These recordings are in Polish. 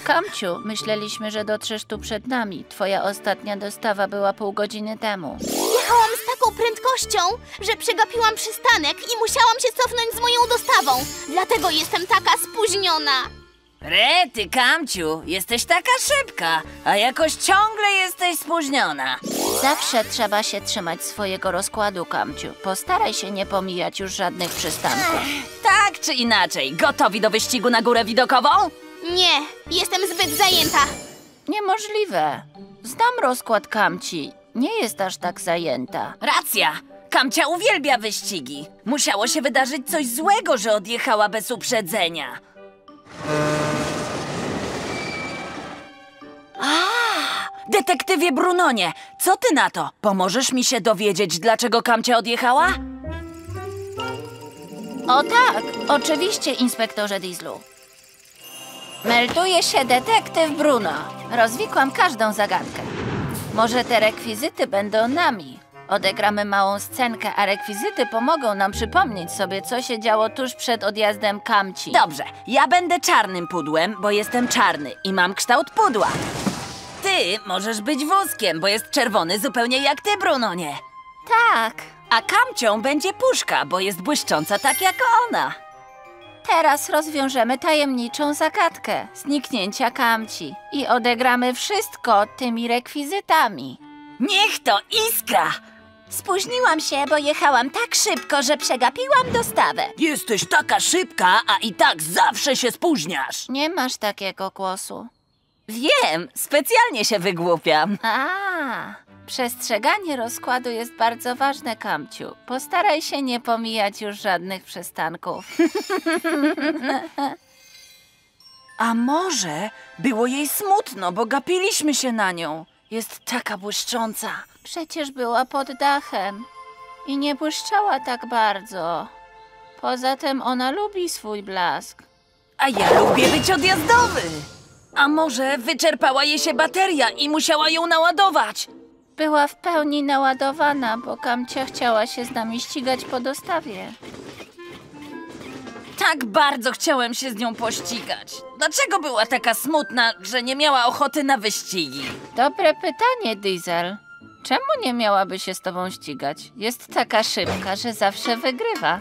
Kamciu, myśleliśmy, że dotrzesz tu przed nami. Twoja ostatnia dostawa była pół godziny temu. Jechałam z taką prędkością, że przegapiłam przystanek i musiałam się cofnąć z moją dostawą. Dlatego jestem taka spóźniona. Rety, Kamciu, jesteś taka szybka, a jakoś ciągle jesteś spóźniona. Zawsze trzeba się trzymać swojego rozkładu, Kamciu. Postaraj się nie pomijać już żadnych przystanków. Tak czy inaczej, gotowi do wyścigu na górę widokową? Nie, jestem zbyt zajęta. Niemożliwe. Znam rozkład Kamci. Nie jest aż tak zajęta. Racja, Kamcia uwielbia wyścigi. Musiało się wydarzyć coś złego, że odjechała bez uprzedzenia. Detektywie Brunonie, co ty na to? Pomożesz mi się dowiedzieć, dlaczego Kamcia odjechała? O tak, oczywiście, inspektorze Dieslu. Melduje się detektyw Bruno. Rozwikłam każdą zagadkę. Może te rekwizyty będą nami. Odegramy małą scenkę, a rekwizyty pomogą nam przypomnieć sobie, co się działo tuż przed odjazdem Kamci. Dobrze, ja będę czarnym pudłem, bo jestem czarny i mam kształt pudła. Ty możesz być wózkiem, bo jest czerwony zupełnie jak ty, Brunonie. Tak. A Kamcią będzie puszka, bo jest błyszcząca tak jak ona. Teraz rozwiążemy tajemniczą zagadkę zniknięcia Kamci i odegramy wszystko tymi rekwizytami. Niech to iskra! Spóźniłam się, bo jechałam tak szybko, że przegapiłam dostawę. Jesteś taka szybka, a i tak zawsze się spóźniasz. Nie masz takiego głosu. Wiem, specjalnie się wygłupiam. Przestrzeganie rozkładu jest bardzo ważne, Kamciu. Postaraj się nie pomijać już żadnych przystanków. A może było jej smutno, bo gapiliśmy się na nią. Jest taka błyszcząca. Przecież była pod dachem i nie błyszczała tak bardzo. Poza tym ona lubi swój blask. A ja lubię być odjazdowy. A może wyczerpała jej się bateria i musiała ją naładować? Była w pełni naładowana, bo Kamcia chciała się z nami ścigać po dostawie. Tak bardzo chciałem się z nią pościgać. Dlaczego była taka smutna, że nie miała ochoty na wyścigi? Dobre pytanie, Diesel. Czemu nie miałaby się z tobą ścigać? Jest taka szybka, że zawsze wygrywa.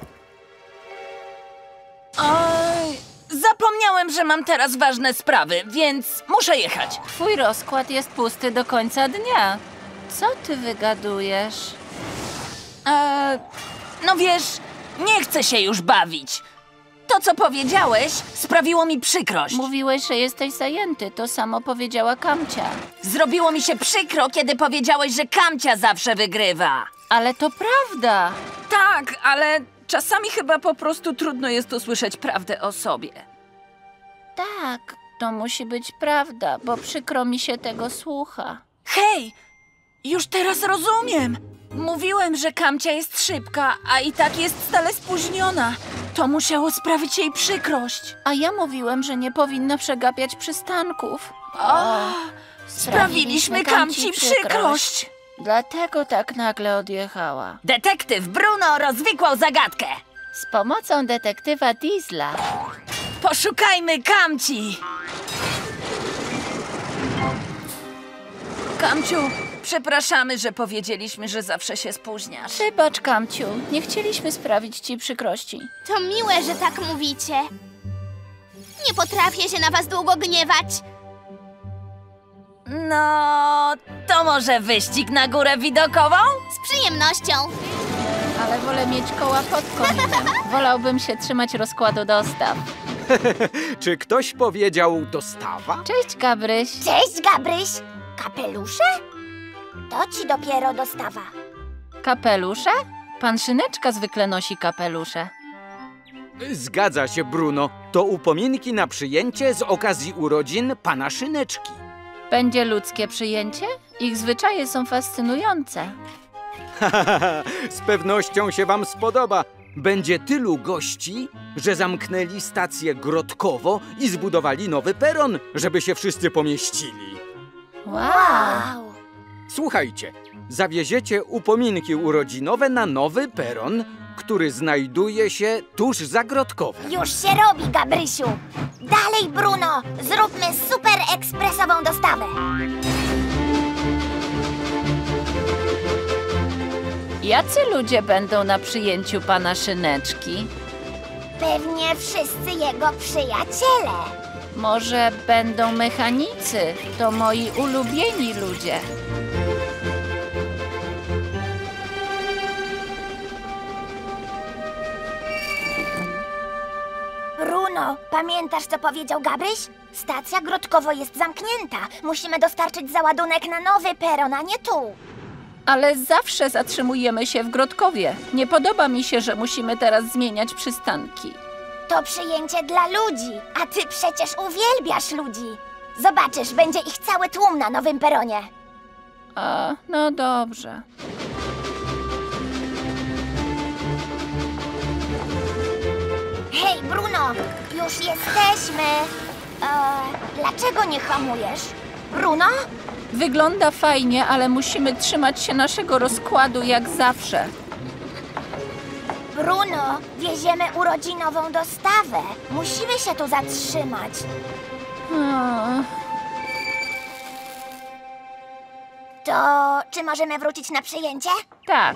Oj, zapomniałem, że mam teraz ważne sprawy, więc muszę jechać. Twój rozkład jest pusty do końca dnia. Co ty wygadujesz? No wiesz, nie chcę się już bawić. To, co powiedziałeś, sprawiło mi przykrość. Mówiłeś, że jesteś zajęty. To samo powiedziała Kamcia. Zrobiło mi się przykro, kiedy powiedziałeś, że Kamcia zawsze wygrywa. Ale to prawda. Tak, ale czasami chyba po prostu trudno jest usłyszeć prawdę o sobie. Tak, to musi być prawda, bo przykro mi się tego słucha. Hej, już teraz rozumiem. Mówiłem, że Kamcia jest szybka, a i tak jest stale spóźniona. To musiało sprawić jej przykrość. A ja mówiłem, że nie powinno przegapiać przystanków. Sprawiliśmy Kamci przykrość. Dlatego tak nagle odjechała. Detektyw Bruno rozwikłał zagadkę. Z pomocą detektywa Diesla. Poszukajmy Kamci. Kamciu, przepraszamy, że powiedzieliśmy, że zawsze się spóźniasz. Wybacz, Kamciu. Nie chcieliśmy sprawić ci przykrości. To miłe, że tak mówicie. Nie potrafię się na was długo gniewać. No, to może wyścig na górę widokową? Z przyjemnością. Ale wolę mieć koła pod kominem. Wolałbym się trzymać rozkładu dostaw. Czy ktoś powiedział dostawa? Cześć, Gabryś. Cześć, Gabryś! Kapelusze? To ci dopiero dostawa. Kapelusze? Pan Szyneczka zwykle nosi kapelusze. Zgadza się, Bruno. To upominki na przyjęcie z okazji urodzin pana Szyneczki. Będzie ludzkie przyjęcie? Ich zwyczaje są fascynujące. Z pewnością się wam spodoba. Będzie tylu gości, że zamknęli stację Grodkowo i zbudowali nowy peron, żeby się wszyscy pomieścili. Wow! Słuchajcie, zawieziecie upominki urodzinowe na nowy peron, który znajduje się tuż za Grodkowem. Już się robi, Gabrysiu. Dalej, Bruno, zróbmy super ekspresową dostawę. Jacy ludzie będą na przyjęciu pana Szyneczki? Pewnie wszyscy jego przyjaciele. Może będą mechanicy? To moi ulubieni ludzie. Bruno, pamiętasz, co powiedział Gabryś? Stacja Grodkowo jest zamknięta. Musimy dostarczyć załadunek na nowy peron, a nie tu. Ale zawsze zatrzymujemy się w Grodkowie. Nie podoba mi się, że musimy teraz zmieniać przystanki. To przyjęcie dla ludzi, a ty przecież uwielbiasz ludzi. Zobaczysz, będzie ich cały tłum na nowym peronie. A, no dobrze. Hej, Bruno, już jesteśmy. Dlaczego nie hamujesz? Bruno? Wygląda fajnie, ale musimy trzymać się naszego rozkładu jak zawsze. Bruno, wieziemy urodzinową dostawę. Musimy się tu zatrzymać. To czy możemy wrócić na przyjęcie? Tak.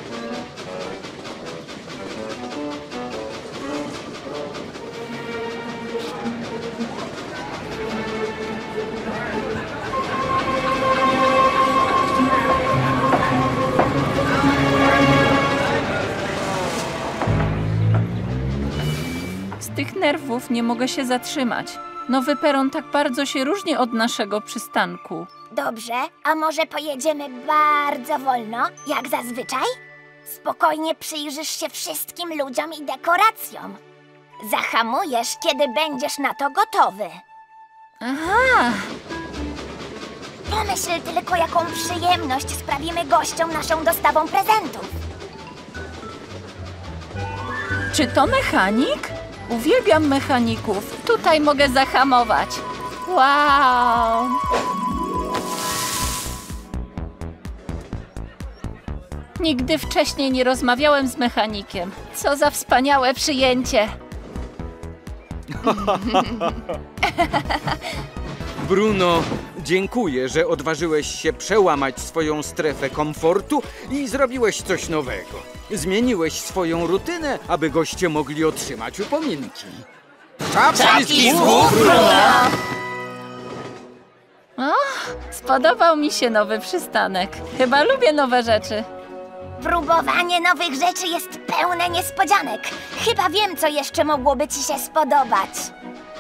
Z tych nerwów nie mogę się zatrzymać. Nowy peron tak bardzo się różni od naszego przystanku. Dobrze, a może pojedziemy bardzo wolno, jak zazwyczaj? Spokojnie przyjrzysz się wszystkim ludziom i dekoracjom. Zahamujesz, kiedy będziesz na to gotowy. Aha! Pomyśl tylko, jaką przyjemność sprawimy gościom naszą dostawą prezentów. Czy to mechanik? Uwielbiam mechaników. Tutaj mogę zahamować. Wow! Nigdy wcześniej nie rozmawiałem z mechanikiem. Co za wspaniałe przyjęcie! Bruno, dziękuję, że odważyłeś się przełamać swoją strefę komfortu i zrobiłeś coś nowego. Zmieniłeś swoją rutynę, aby goście mogli otrzymać upominki. Czapki z głów, Bruno! O, spodobał mi się nowy przystanek. Chyba lubię nowe rzeczy. Próbowanie nowych rzeczy jest pełne niespodzianek. Chyba wiem, co jeszcze mogłoby ci się spodobać.